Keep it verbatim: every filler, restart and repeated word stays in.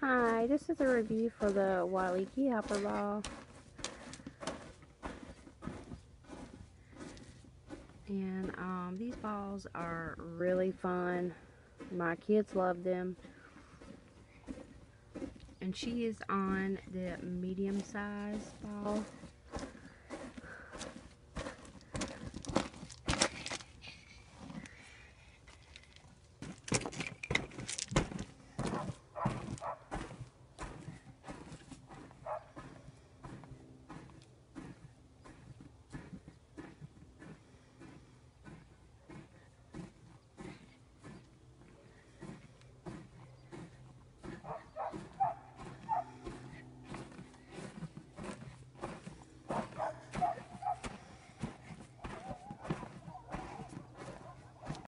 Hi, this is a review for the Waliki Hopper Ball. And um, these balls are really fun. My kids love them. And she is on the medium size ball.